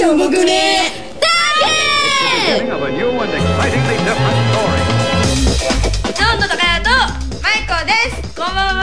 しょぼくねだけ。 Of a new and excitingly different story. ジョンの高谷とマイコです。こんばんは。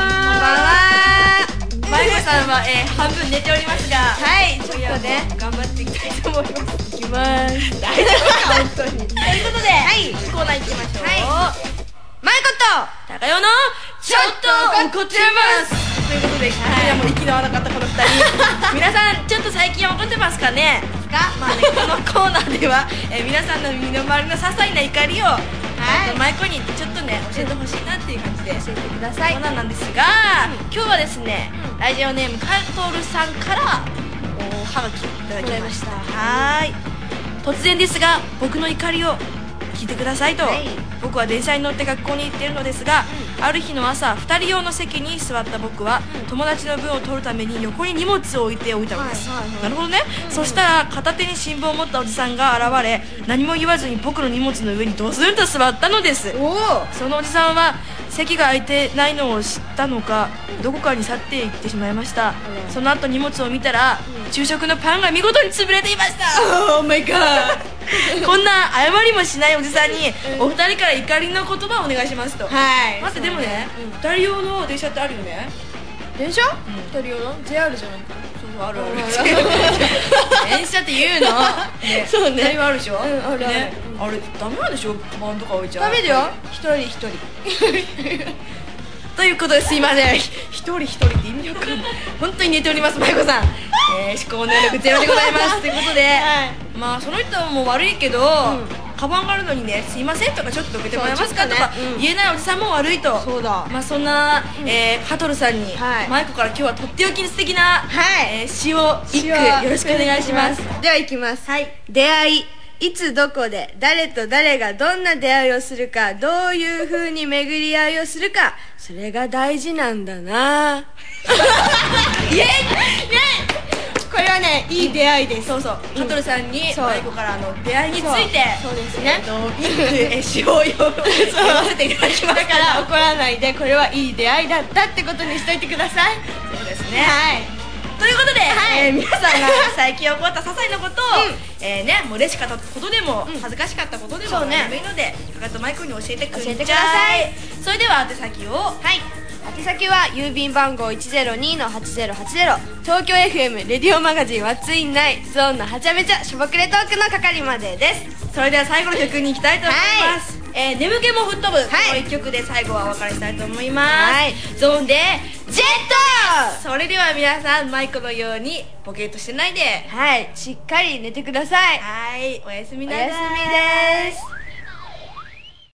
マイコさんは、半分寝ておりますが、はい、ちょっとね頑張っていきたいと思います。いきます。大丈夫か本当に。ということで、はい、コーナー行きましょう。はい。マイコと高代のちょっと怒ってますということで、いやもう息の合わなかったこの2人皆さんちょっと最近怒ってますかね。まあね、このコーナーでは、皆さんの身の回りの些細な怒りを、マイコにちょっとね教えてほしいなっていう感じで教えてください。コーナーなんですが、今日はですね、ラジオネームカトルさんからおはがきいただきました。はい、突然ですが僕の怒りを聞いてくださいと、僕は電車に乗って学校に行っているのですが、ある日の朝2人用の席に座った僕は、友達の分を取るために横に荷物を置いておいたのです。なるほどね。そしたら片手に新聞を持ったおじさんが現れ、何も言わずに僕の荷物の上にドスンと座ったのです。そのおじさんは席が空いてないのを知ったのか、どこかに去っていってしまいました。その後荷物を見たら、昼食のパンが見事に潰れていました。Oh my god こんな謝りもしないおじさんに、お二人から怒りの言葉をお願いしますと。はい。待って、でもね、2人用の電車ってあるよね。電車？2人用の JR じゃないか。そうそう、あるある。電車って言うの。そうね。2人はあるでしょ。あるある。あれダメなんでしょ、カバンとか置いちゃう。ダメだよ、一人一人ということで、すいません、一人一人って意味わかんない。本当に寝ております、まいこさん。思考能力ゼロでございますということで、まあその人も悪いけど、カバンがあるのにね、すいませんとかちょっと受けてもらえますかとか言えないおじさんも悪いと。そうだ。まあそんなカトルさんにマイコから今日はとっておきの素敵な詩を一句よろしくお願いします。 ではいきます。出会い、いつどこで誰と誰がどんな出会いをするか、どういう風に巡り合いをするか、それが大事なんだな。イエイイエイ。これはね、いい出会いです。そうそう、カトルさんにマイコから出会いについて、そうですね、詩を読ませていただきます。だから怒らないで、これはいい出会いだったってことにしといてください。 そうですね。はい。ということで、皆さんが最近起こった些細なことを、もう嬉しかったことでも恥ずかしかったことでも何でもいいので、かかとマイコに教えてください。それでは宛先を。 宛先は郵便番号 102-8080 東京 FM レディオマガジン What's in ないゾーンのはちゃめちゃしょぼくれトークの係までです。 それでは最後の曲に行きたいと思います。眠気も吹っ飛ぶ、この1曲で最後はお別れしたいと思います。ゾーンでジェット。それでは皆さん、マイコのようにボケーっとしてないで、 しっかり寝てください。 おやすみなさい。 おやすみです。